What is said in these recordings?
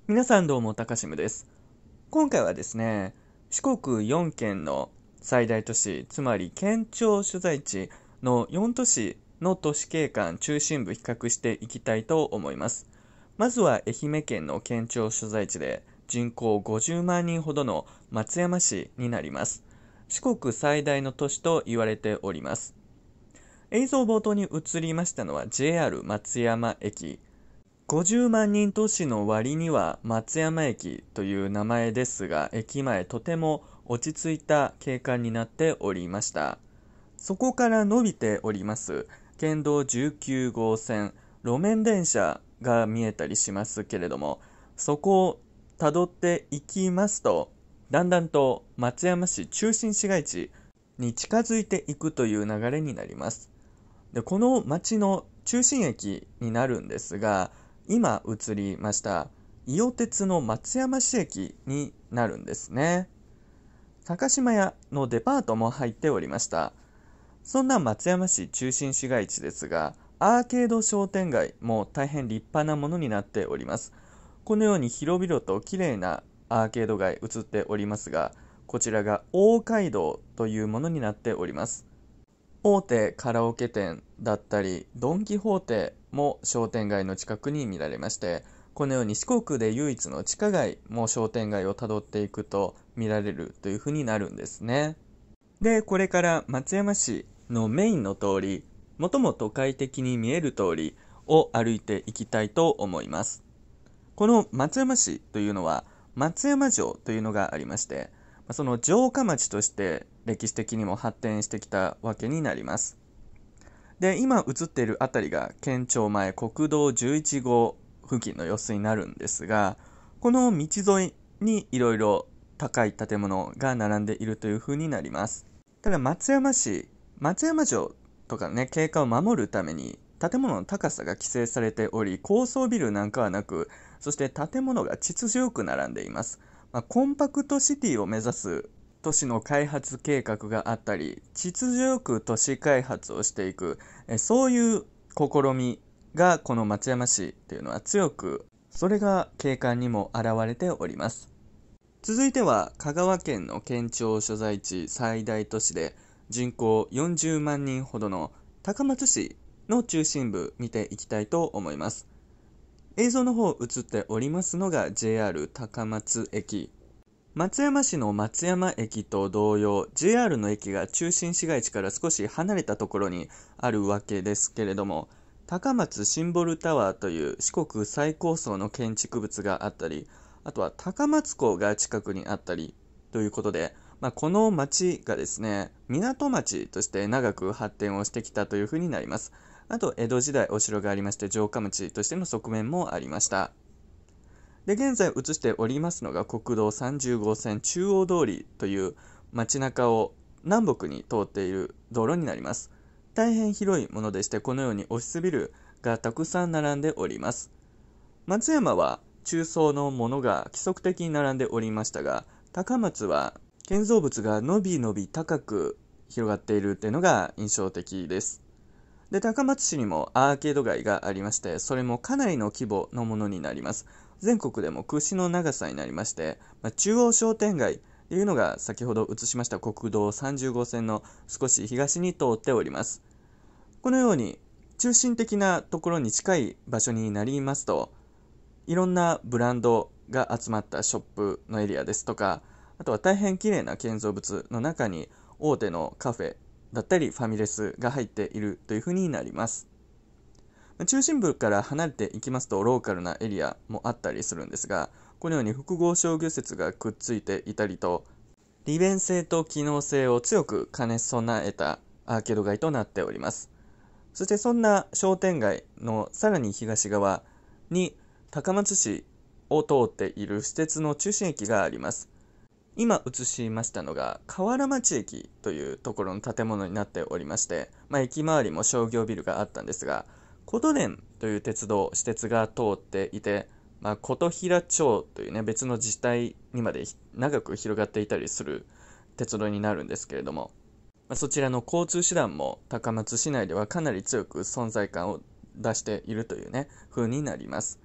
皆さんどうも、高島です。今回はですね、四国4県の最大都市、つまり県庁所在地の4都市の都市景観中心部比較していきたいと思います。まずは愛媛県の県庁所在地で人口50万人ほどの松山市になります。四国最大の都市と言われております。映像冒頭に映りましたのは JR 松山駅。50万人都市の割には松山駅という名前ですが、駅前とても落ち着いた景観になっておりました。そこから伸びております県道19号線、路面電車が見えたりしますけれども、そこをたどっていきますと、だんだんと松山市中心市街地に近づいていくという流れになります。で、この町の中心駅になるんですが、今映りました伊予鉄の松山市駅になるんですね。高島屋のデパートも入っておりました。そんな松山市中心市街地ですが、アーケード商店街も大変立派なものになっております。このように広々と綺麗なアーケード街映っておりますが、こちらが大街道というものになっております。大手カラオケ店だったり、ドン・キホーテも商店街の近くに見られまして、このように四国で唯一の地下街も商店街をたどっていくと見られるというふうになるんですね。で、これから松山市のメインの通り、最も都会的に見える通りを歩いていきたいと思います。この松山市というのは松山城というのがありまして、その城下町として歴史的にも発展してきたわけになります。で、今映っているあたりが県庁前国道11号付近の様子になるんですが、この道沿いにいろいろ高い建物が並んでいるという風になります。ただ松山市、松山城とかね、景観を守るために建物の高さが規制されており、高層ビルなんかはなく、そして建物が秩序よく並んでいます。コンパクトシティを目指す都市の開発計画があったり、秩序よく都市開発をしていく、そういう試みがこの松山市っていうのは強く、それが景観にも現れております。続いては香川県の県庁所在地最大都市で人口40万人ほどの高松市の中心部見ていきたいと思います。映像の方映っておりますのが JR 高松駅。松山市の松山駅と同様、JR の駅が中心市街地から少し離れたところにあるわけですけれども、高松シンボルタワーという四国最高層の建築物があったり、あとは高松港が近くにあったりということで、この町がですね、港町として長く発展をしてきたというふうになります。あと、江戸時代お城がありまして、城下町としての側面もありました。で、現在映しておりますのが国道30号線中央通りという街中を南北に通っている道路になります。大変広いものでして、このようにオフィスビルがたくさん並んでおります。松山は中層のものが規則的に並んでおりましたが、高松は建造物がのびのび高く広がっているっていうのが印象的です。で、高松市にもアーケード街がありまして、それもかなりの規模のものになります。全国でも屈指の長さになりまして、中央商店街というのが先ほど映しました国道30号線の少し東に通っております。このように中心的なところに近い場所になりますと、いろんなブランドが集まったショップのエリアですとか、あとは大変綺麗な建造物の中に大手のカフェだったりファミレスが入っているというふうになります。中心部から離れていきますとローカルなエリアもあったりするんですが、このように複合商業施設がくっついていたりと、利便性と機能性を強く兼ね備えたアーケード街となっております。そしてそんな商店街のさらに東側に高松市を通っている私鉄の中心駅があります。今映しましたのが河原町駅というところの建物になっておりまして、駅周りも商業ビルがあったんですが、琴電という鉄道、私鉄が通っていて、琴平町というね、別の自治体にまで長く広がっていたりする鉄道になるんですけれども、そちらの交通手段も高松市内ではかなり強く存在感を出しているというね、風になります。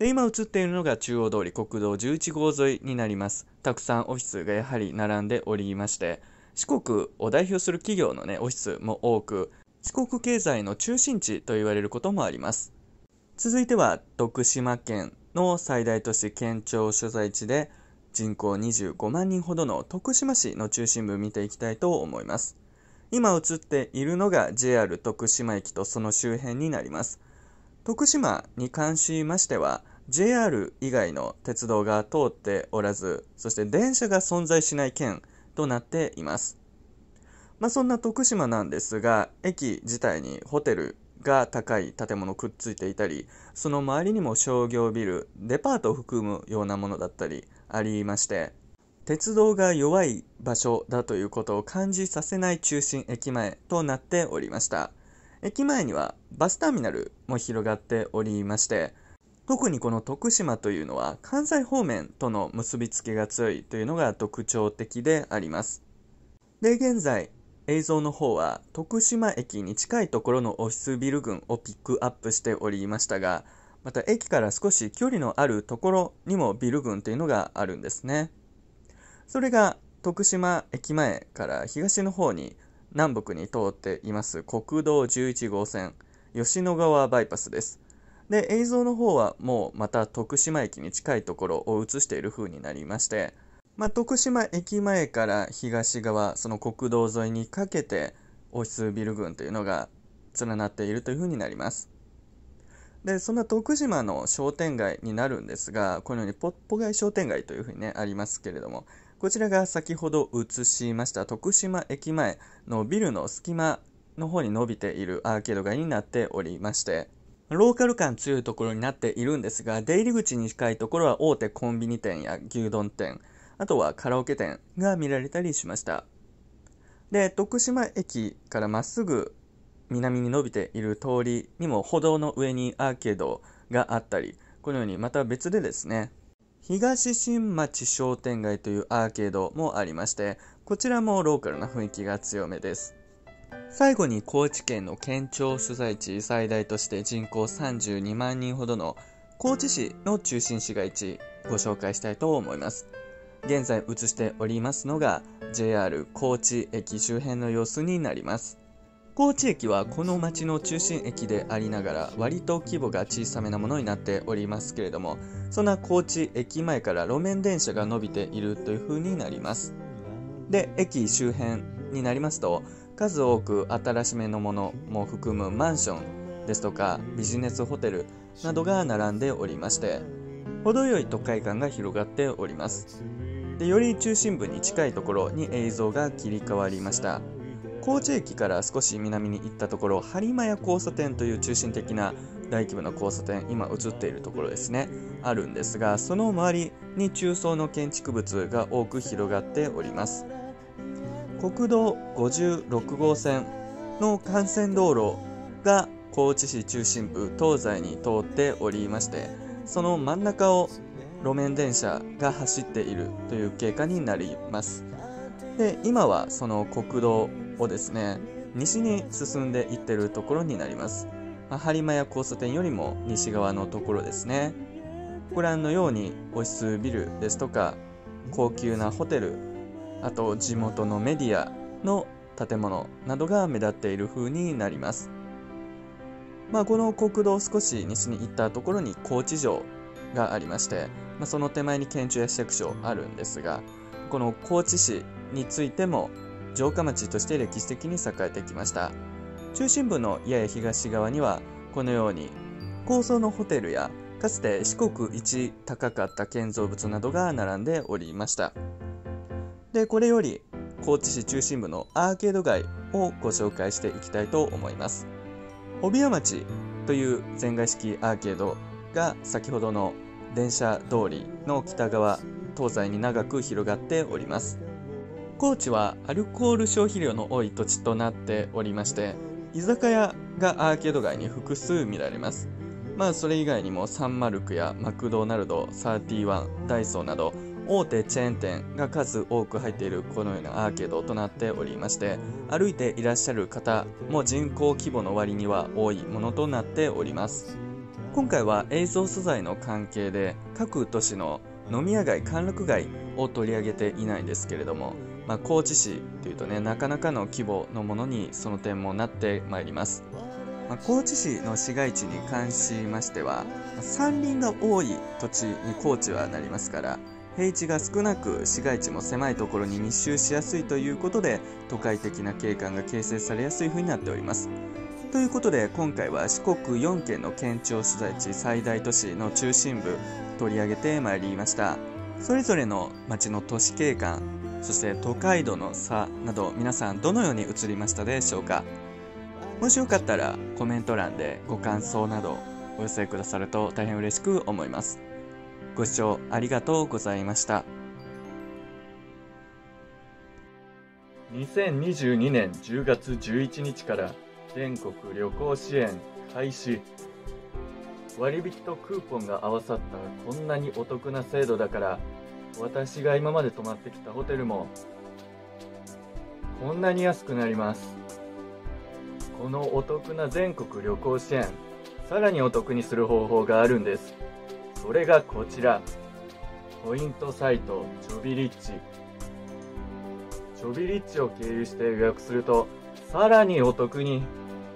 で、今映っているのが中央通り国道11号沿いになります。たくさんオフィスがやはり並んでおりまして、四国を代表する企業のね、オフィスも多く、四国経済の中心地と言われることもあります。続いては、徳島県の最大都市県庁所在地で、人口25万人ほどの徳島市の中心部を見ていきたいと思います。今映っているのが JR 徳島駅とその周辺になります。徳島に関しましては、JR 以外の鉄道が通っておらず、そして電車が存在しない県となっています。そんな徳島なんですが、駅自体にホテルが高い建物くっついていたり、その周りにも商業ビル、デパートを含むようなものだったりありまして、鉄道が弱い場所だということを感じさせない中心駅前となっておりました。駅前にはバスターミナルも広がっておりまして、特にこの徳島というのは関西方面との結びつきが強いというのが特徴的であります。で、現在映像の方は徳島駅に近いところのオフィスビル群をピックアップしておりましたが、また駅から少し距離のあるところにもビル群というのがあるんですね。それが徳島駅前から東の方に南北に通っています国道11号線吉野川バイパスです。で、映像の方はもうまた徳島駅に近いところを映している風になりまして、徳島駅前から東側、その国道沿いにかけてオフィスビル群というのが連なっているという風になります。で、そんな徳島の商店街になるんですが、このようにポッポ街商店街という風にね、ありますけれども、こちらが先ほど映しました徳島駅前のビルの隙間の方に伸びているアーケード街になっておりまして、ローカル感強いところになっているんですが、出入り口に近いところは大手コンビニ店や牛丼店、あとはカラオケ店が見られたりしました。で、徳島駅からまっすぐ南に伸びている通りにも歩道の上にアーケードがあったり、このようにまた別でですね、東新町商店街というアーケードもありまして、こちらもローカルな雰囲気が強めです。最後に高知県の県庁所在地最大として人口32万人ほどの高知市の中心市街地ご紹介したいと思います。現在映しておりますのが JR 高知駅周辺の様子になります。高知駅はこの町の中心駅でありながら割と規模が小さめなものになっておりますけれども、そんな高知駅前から路面電車が伸びているという風になります。で、駅周辺になりますと数多く新しめのものも含むマンションですとかビジネスホテルなどが並んでおりまして、程よい都会感が広がっております。で、より中心部に近いところに映像が切り替わりました。高知駅から少し南に行ったところ、播磨屋交差点という中心的な大規模な交差点、今映っているところですね、あるんですが、その周りに中層の建築物が多く広がっております。国道56号線の幹線道路が高知市中心部東西に通っておりまして、その真ん中を路面電車が走っているという経過になります。で、今はその国道をですね、西に進んでいっているところになります。播磨屋交差点よりも西側のところですね。ご覧のようにオフィスビルですとか高級なホテル、あと地元のメディアの建物などが目立っている風になります。この国道少し西に行ったところに高知城がありまして、その手前に県庁や市役所あるんですが、この高知市についても城下町として歴史的に栄えてきました。中心部のやや東側にはこのように高層のホテルやかつて四国一高かった建造物などが並んでおりました。で、これより高知市中心部のアーケード街をご紹介していきたいと思います。帯屋町という全外式アーケードが先ほどの電車通りの北側東西に長く広がっております。高知はアルコール消費量の多い土地となっておりまして、居酒屋がアーケード街に複数見られます。それ以外にもサンマルクやマクドナルド、31、ダイソーなど大手チェーン店が数多く入っているこのようなアーケードとなっておりまして、歩いていらっしゃる方も人口規模の割には多いものとなっております。 今回は映像素材の関係で各都市の飲み屋街、歓楽街を取り上げていないんですけれども、高知市というとね、なかなかの規模のものにその点もなってまいります。高知市の市街地に関しましては、山林が多い土地に高知はなりますから、平地が少なく市街地も狭いところに密集しやすいということで、都会的な景観が形成されやすい風になっております。ということで、今回は四国4県の県庁所在地最大都市の中心部取り上げてまいりました。それぞれの町の都市景観、そして都会度の差など、皆さんどのように映りましたでしょうか。もしよかったらコメント欄でご感想などお寄せくださると大変嬉しく思います。ご視聴ありがとうございました。2022年10月11日から全国旅行支援開始。割引とクーポンが合わさったこんなにお得な制度だから、私が今まで泊まってきたホテルもこんなに安くなります。このお得な全国旅行支援、さらにお得にする方法があるんです。それがこちら、ポイントサイトちょびリッチ。ちょびリッチを経由して予約するとさらにお得に。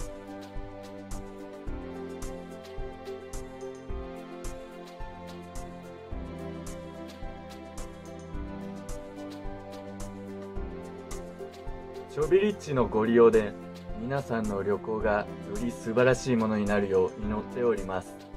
ちょびリッチのご利用で皆さんの旅行がより素晴らしいものになるよう祈っております。